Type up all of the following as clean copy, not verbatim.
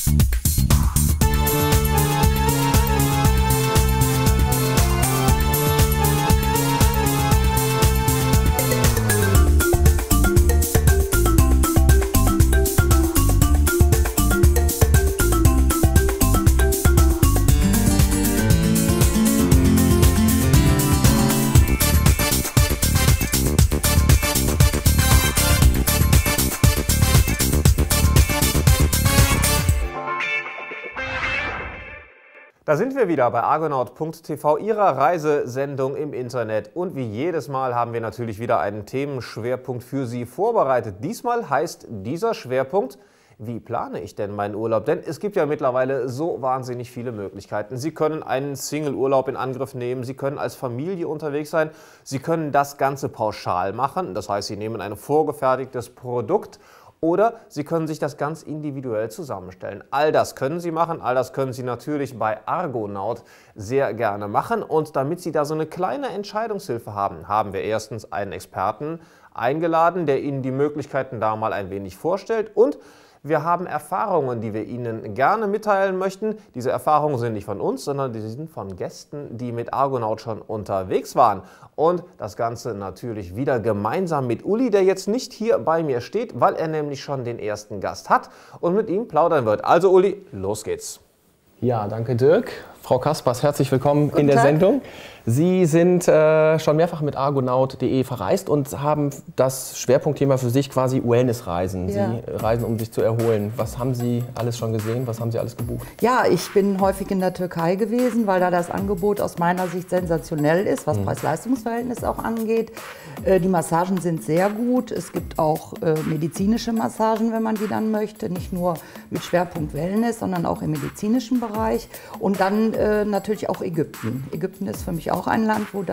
Da sind wir wieder bei argonaut.tv, Ihrer Reisesendung im Internet. Und wie jedes Mal haben wir natürlich wieder einen Themenschwerpunkt für Sie vorbereitet. Diesmal heißt dieser Schwerpunkt: Wie plane ich denn meinen Urlaub? Denn es gibt ja mittlerweile so wahnsinnig viele Möglichkeiten. Sie können einen Single-Urlaub in Angriff nehmen, Sie können als Familie unterwegs sein, Sie können das Ganze pauschal machen. Das heißt, Sie nehmen ein vorgefertigtes Produkt. Oder Sie können sich das ganz individuell zusammenstellen. All das können Sie machen, all das können Sie natürlich bei Argonaut sehr gerne machen. Und damit Sie da so eine kleine Entscheidungshilfe haben, haben wir erstens einen Experten eingeladen, der Ihnen die Möglichkeiten da mal ein wenig vorstellt. Und wir haben Erfahrungen, die wir Ihnen gerne mitteilen möchten. Diese Erfahrungen sind nicht von uns, sondern die sind von Gästen, die mit Argonaut schon unterwegs waren. Und das Ganze natürlich wieder gemeinsam mit Uli, der jetzt nicht hier bei mir steht, weil er nämlich schon den ersten Gast hat und mit ihm plaudern wird. Also Uli, los geht's. Ja, danke Dirk. Frau Kaspers, herzlich willkommen in der Sendung. Sie sind schon mehrfach mit argonaut.de verreist und haben das Schwerpunktthema für sich quasi Wellnessreisen. Ja. Sie reisen, um sich zu erholen. Was haben Sie alles schon gesehen? Was haben Sie alles gebucht? Ja, ich bin häufig in der Türkei gewesen, weil da das Angebot aus meiner Sicht sensationell ist, was Preis-Leistungs-Verhältnis auch angeht. Die Massagen sind sehr gut. Es gibt auch medizinische Massagen, wenn man die dann möchte. Nicht nur mit Schwerpunkt Wellness, sondern auch im medizinischen Bereich. Und dann natürlich auch Ägypten. Ägypten ist für mich auch ein Land, wo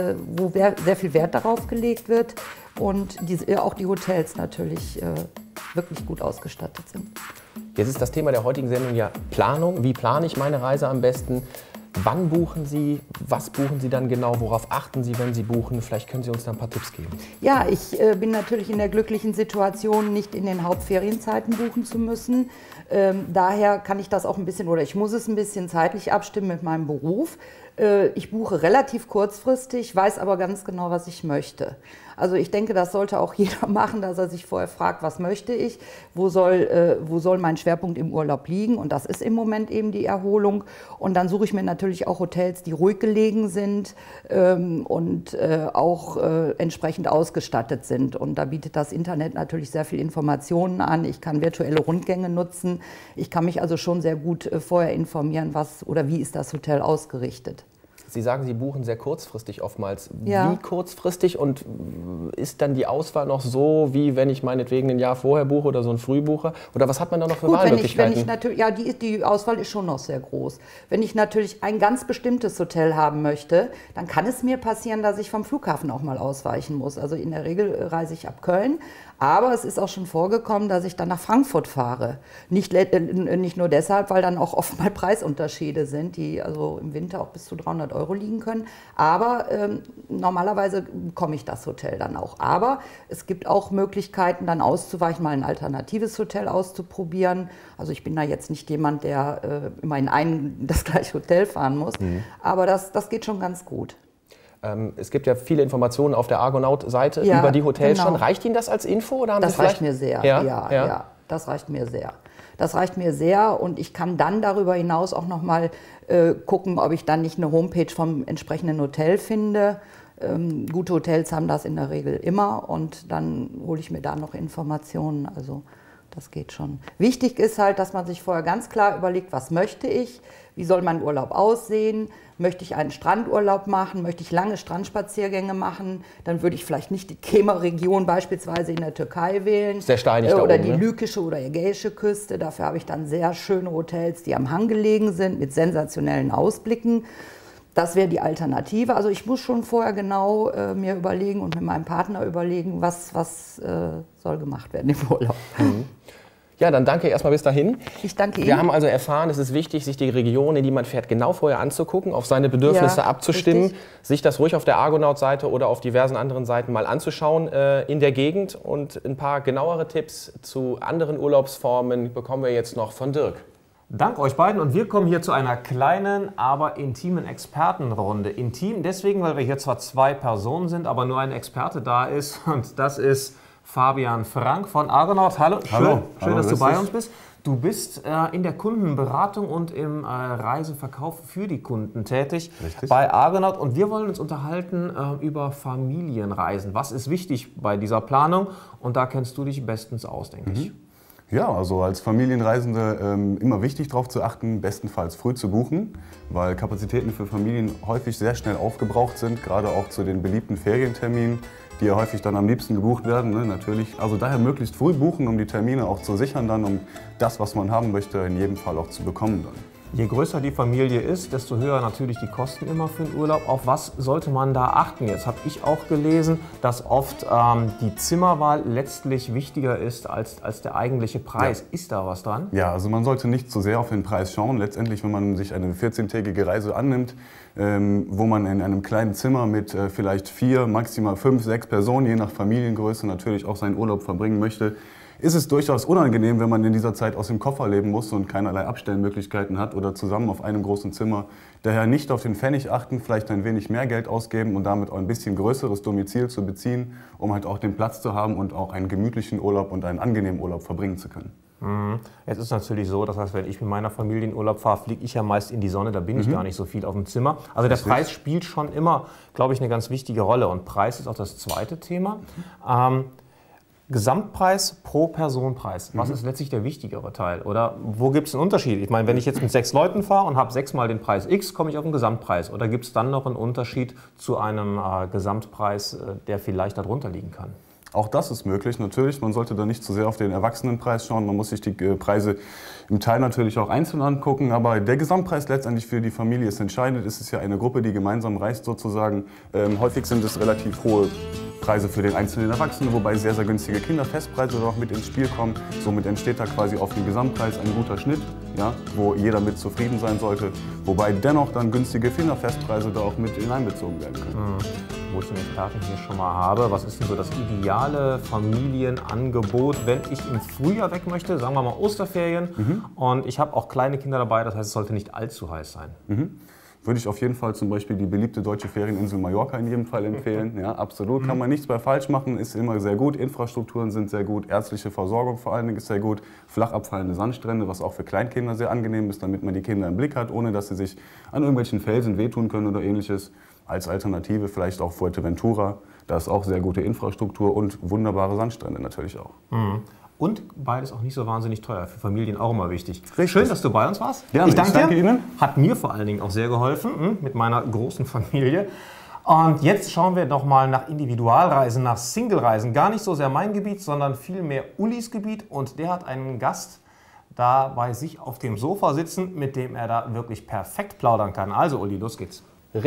sehr viel Wert darauf gelegt wird und auch die Hotels natürlich wirklich gut ausgestattet sind. Jetzt ist das Thema der heutigen Sendung ja Planung. Wie plane ich meine Reise am besten? Wann buchen Sie? Was buchen Sie dann genau? Worauf achten Sie, wenn Sie buchen? Vielleicht können Sie uns da ein paar Tipps geben. Ja, ich bin natürlich in der glücklichen Situation, nicht in den Hauptferienzeiten buchen zu müssen. Daher kann ich das auch ein bisschen, oder ich muss es ein bisschen zeitlich abstimmen mit meinem Beruf. Ich buche relativ kurzfristig, weiß aber ganz genau, was ich möchte. Also ich denke, das sollte auch jeder machen, dass er sich vorher fragt, was möchte ich, wo soll mein Schwerpunkt im Urlaub liegen, und das ist im Moment eben die Erholung. Und dann suche ich mir natürlich auch Hotels, die ruhig gelegen sind und auch entsprechend ausgestattet sind. Und da bietet das Internet natürlich sehr viel Informationen an. Ich kann virtuelle Rundgänge nutzen. Ich kann mich also schon sehr gut vorher informieren, was oder wie ist das Hotel ausgerichtet. Sie sagen, Sie buchen sehr kurzfristig oftmals. Ja. Wie kurzfristig, und ist dann die Auswahl noch so, wie wenn ich meinetwegen ein Jahr vorher buche oder so ein Frühbucher? Oder was hat man da noch für Wahlmöglichkeiten? Wenn ich natürlich, ja, die Auswahl ist schon noch sehr groß. Wenn ich natürlich ein ganz bestimmtes Hotel haben möchte, dann kann es mir passieren, dass ich vom Flughafen auch mal ausweichen muss. Also in der Regel reise ich ab Köln. Aber es ist auch schon vorgekommen, dass ich dann nach Frankfurt fahre. Nicht nur deshalb, weil dann auch oft mal Preisunterschiede sind, die also im Winter auch bis zu 300 € liegen können. Aber normalerweise bekomme ich das Hotel dann auch. Aber es gibt auch Möglichkeiten, dann auszuweichen, mal ein alternatives Hotel auszuprobieren. Also ich bin da jetzt nicht jemand, der immer in das gleiche Hotel fahren muss. Aber das geht schon ganz gut. Es gibt ja viele Informationen auf der Argonaut-Seite über die Hotels schon. Reicht Ihnen das als Info? Oder haben das Sie reicht mir sehr, ja, das reicht mir sehr. Das reicht mir sehr, und ich kann dann darüber hinaus auch noch mal gucken, ob ich dann nicht eine Homepage vom entsprechenden Hotel finde. Gute Hotels haben das in der Regel immer, und dann hole ich mir da noch Informationen. Also das geht schon. Wichtig ist halt, dass man sich vorher ganz klar überlegt, was möchte ich, wie soll mein Urlaub aussehen, möchte ich einen Strandurlaub machen, möchte ich lange Strandspaziergänge machen, dann würde ich vielleicht nicht die Kemer-Region beispielsweise in der Türkei wählen. Sehr steinig da oder oben, die lykische oder ägäische Küste. Dafür habe ich dann sehr schöne Hotels, die am Hang gelegen sind, mit sensationellen Ausblicken. Das wäre die Alternative. Also ich muss schon vorher genau mir überlegen und mit meinem Partner überlegen, was soll gemacht werden im Urlaub. Ja, dann danke erstmal bis dahin. Ich danke Ihnen. Wir haben also erfahren, es ist wichtig, sich die Region, in die man fährt, genau vorher anzugucken, auf seine Bedürfnisse abzustimmen, richtig. Sich das ruhig auf der Argonaut-Seite oder auf diversen anderen Seiten mal anzuschauen in der Gegend. Und ein paar genauere Tipps zu anderen Urlaubsformen bekommen wir jetzt noch von Dirk. Dank euch beiden und wir kommen hier zu einer kleinen, aber intimen Expertenrunde. Intim deswegen, weil wir hier zwar 2 Personen sind, aber nur ein Experte da ist und das ist Fabian Frank von Argonaut. Hallo, schön, dass du bei uns bist. Du bist in der Kundenberatung und im Reiseverkauf für die Kunden tätig. Richtig. Bei Argonaut und wir wollen uns unterhalten über Familienreisen. Was ist wichtig bei dieser Planung? Und da kennst du dich bestens aus, denke ich. Ja, also als Familienreisende immer wichtig darauf zu achten, bestenfalls früh zu buchen, weil Kapazitäten für Familien häufig sehr schnell aufgebraucht sind, gerade auch zu den beliebten Ferienterminen, die ja häufig dann am liebsten gebucht werden, ne, natürlich. Also daher möglichst früh buchen, um die Termine auch zu sichern, dann um das, was man haben möchte, in jedem Fall auch zu bekommen dann. Je größer die Familie ist, desto höher natürlich die Kosten immer für den Urlaub. Auf was sollte man da achten? Jetzt habe ich auch gelesen, dass oft die Zimmerwahl letztlich wichtiger ist als der eigentliche Preis. Ja. Ist da was dran? Ja, also man sollte nicht zu sehr auf den Preis schauen. Letztendlich, wenn man sich eine 14-tägige Reise annimmt, wo man in einem kleinen Zimmer mit vielleicht 4, maximal 5, 6 Personen, je nach Familiengröße, natürlich auch seinen Urlaub verbringen möchte, ist es durchaus unangenehm, wenn man in dieser Zeit aus dem Koffer leben muss und keinerlei Abstellmöglichkeiten hat oder zusammen auf einem großen Zimmer. Daher nicht auf den Pfennig achten, vielleicht ein wenig mehr Geld ausgeben und damit auch ein bisschen größeres Domizil zu beziehen, um halt auch den Platz zu haben und auch einen gemütlichen Urlaub und einen angenehmen Urlaub verbringen zu können. Jetzt ist natürlich so, das heißt, wenn ich mit meiner Familie in Urlaub fahre, fliege ich ja meist in die Sonne, da bin ich gar nicht so viel auf dem Zimmer. Also der Preis spielt schon immer, glaube ich, eine ganz wichtige Rolle und Preis ist auch das zweite Thema. Gesamtpreis pro Personenpreis. Was ist letztlich der wichtigere Teil? Oder wo gibt es einen Unterschied? Ich meine, wenn ich jetzt mit 6 Leuten fahre und habe 6-mal den Preis X, komme ich auf den Gesamtpreis. Oder gibt es dann noch einen Unterschied zu einem Gesamtpreis, der vielleicht darunter liegen kann? Auch das ist möglich, natürlich. Man sollte da nicht zu sehr auf den Erwachsenenpreis schauen. Man muss sich die Preise im Teil natürlich auch einzeln angucken. Aber der Gesamtpreis letztendlich für die Familie ist entscheidend. Es ist ja eine Gruppe, die gemeinsam reist sozusagen. Häufig sind es relativ hohe Preise für den einzelnen Erwachsenen, wobei sehr, sehr günstige Kinderfestpreise noch mit ins Spiel kommen. Somit entsteht da quasi auf den Gesamtpreis ein guter Schnitt, ja, wo jeder mit zufrieden sein sollte. Wobei dennoch dann günstige Kinderfestpreise da auch mit hineinbezogen werden können. Wo ich den Experten hier schon mal habe, was ist denn so das ideale Familienangebot, wenn ich im Frühjahr weg möchte, sagen wir mal Osterferien, und ich habe auch kleine Kinder dabei, das heißt, es sollte nicht allzu heiß sein. Würde ich auf jeden Fall zum Beispiel die beliebte deutsche Ferieninsel Mallorca in jedem Fall empfehlen. Ja, absolut, kann man nichts bei falsch machen, ist immer sehr gut. Infrastrukturen sind sehr gut, ärztliche Versorgung vor allen Dingen ist sehr gut. Flach abfallende Sandstrände, was auch für Kleinkinder sehr angenehm ist, damit man die Kinder im Blick hat, ohne dass sie sich an irgendwelchen Felsen wehtun können oder ähnliches. Als Alternative vielleicht auch Fuerteventura, da ist auch sehr gute Infrastruktur und wunderbare Sandstrände natürlich auch. Und beides auch nicht so wahnsinnig teuer, für Familien auch immer wichtig. Richtig. Schön, dass du bei uns warst. Ja, ich danke Ihnen. Hat mir vor allen Dingen auch sehr geholfen, mit meiner großen Familie. Und jetzt schauen wir noch mal nach Individualreisen, nach Single-Reisen. Gar nicht so sehr mein Gebiet, sondern vielmehr Ulis Gebiet. Und der hat einen Gast da bei sich auf dem Sofa sitzen, mit dem er da wirklich perfekt plaudern kann. Also Uli, los geht's.